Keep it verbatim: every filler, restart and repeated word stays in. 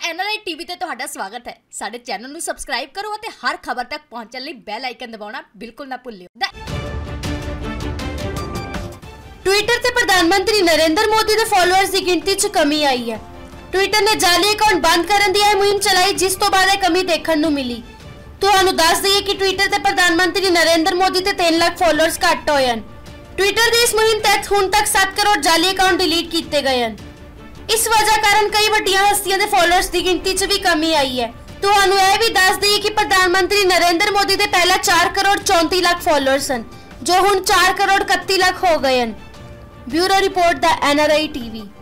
N R I TV ते तुहाडा स्वागत है। साडे चैनल नूं सबसक्राइब करो और हर खबर तक पहुंचण लई बैल आइकन दबाउणा बिल्कुल ना भुल्लिओ। ट्विटर ते प्रधानमंत्री नरेंद्र मोदी दे फॉलोअर्स की गिनती च कमी आई है। ट्विटर ने जाली अकाउंट बंद करने दी मुहिम चलाई, जिस तो बाद कमी देखने को मिली। तुहानू दस दईए कि ट्विटर ते प्रधानमंत्री नरेंद्र मोदी ते तीन लाख फॉलोअर्स घट होए हैं। ट्विटर की इस मुहिम तहत हुण तक सात करोड़ जाली अकाउंट डिलीट किए गए हैं। इस वजह कारण कई वड्डियां हस्तियां दे फॉलोअर्स की गिनती च भी कमी आई है। तुहानू यह भी दस दईए कि प्रधानमंत्री नरेंद्र मोदी दे पहला चार करोड़ चौंती लाख फॉलोअर्स हैं, जो हुण चार करोड़ इकत्ती लाख हो गए हैं। Bureau report the N R I TV.